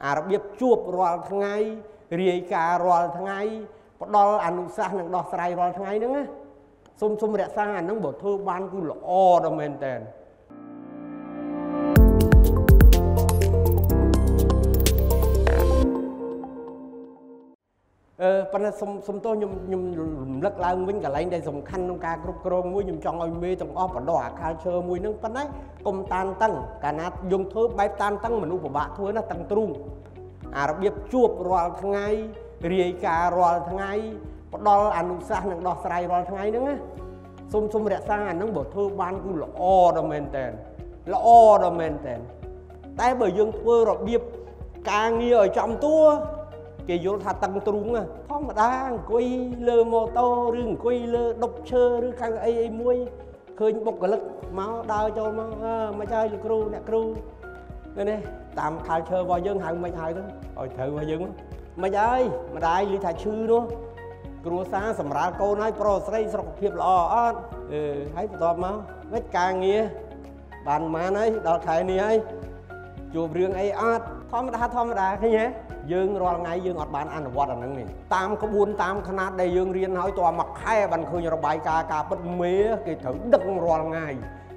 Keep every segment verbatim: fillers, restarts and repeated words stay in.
អារបៀបជួបរាល់ថ្ងៃរាយការណ៍រាល់ថ្ងៃផ្ដល់អនុសាសន៍និងដោះស្រាយរាល់ថ្ងៃហ្នឹងណាសូមសូមរក្សាអាហ្នឹងបើធ្វើបានគឺល្អដល់មែនតើអឺប៉ុន្តែសុំសុំទោសខ្ញុំខ្ញុំរំលឹកឡើងវិញកន្លែងដែលសំខាន់ក្នុងការគ្រប់គ្រងមួយខ្ញុំចង់ឲ្យមេទាំងអស់បដោះអា culture មួយហ្នឹងប៉ុន្តែកុំតានតឹងកាលណាយើងធ្វើបែបតានតឹងមនុស្សពិបាកធ្វើណាតឹងទ្រូងអារបៀបជួបរាល់ថ្ងៃរាយការណ៍រាល់ថ្ងៃផ្ដល់អនុសាសន៍និងដោះស្រាយរាល់ថ្ងៃហ្នឹងណាសូមសូមរក្សាអាហ្នឹងបើធ្វើបានគឺល្អដល់មែនតើល្អដល់មែនតើតែបើយើងធ្វើរបៀបការងារឲ្យចំតួគេយល់ថាតឹងទ្រូងធម្មតាអង្គុយលើម៉ូតូឬអង្គុយលើដុកឈើឬកៅអីអីមួយឃើញបុគ្គលិកមកដើរចូលមកអឺមិនហើយលោកគ្រូអ្នកគ្រូនេះតាម culture របស់យើងហៅមិនហើយទៅឲ្យត្រូវរបស់យើងមិនហើយម្ដាយឮថាឈឺនោះគ្រួសារសម្រាប់កូនឲ្យប្រុសស្រីសុខភាពល្អអត់អឺហើយបន្ទាប់មកវិញការងារបានប៉ុន្មានហើយដល់ខែនេះហើយជួបរឿងអីអត់ធម្មតាធម្មតាឃើញទេយើងរាល់ថ្ងៃយើងអត់បានអនុវត្តអាហ្នឹងទេតាមក្បួនតាមຂະណាត់ដែលយើងរៀនហើយតើមួយខែបានឃើញរបាយការណ៍ការពិតមេគេត្រូវដឹងរាល់ថ្ងៃ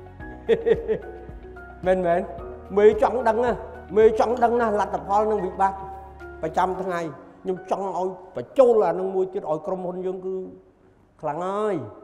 មែនមែនមេចង់ដឹងណាមេចង់ដឹងណាលទ្ធផលនឹងវិបត្តិប្រចាំថ្ងៃខ្ញុំចង់ឲ្យបញ្ចូលអានឹងមួយទៀតឲ្យក្រុមហ៊ុនយើងគឺខ្លាំងហើយ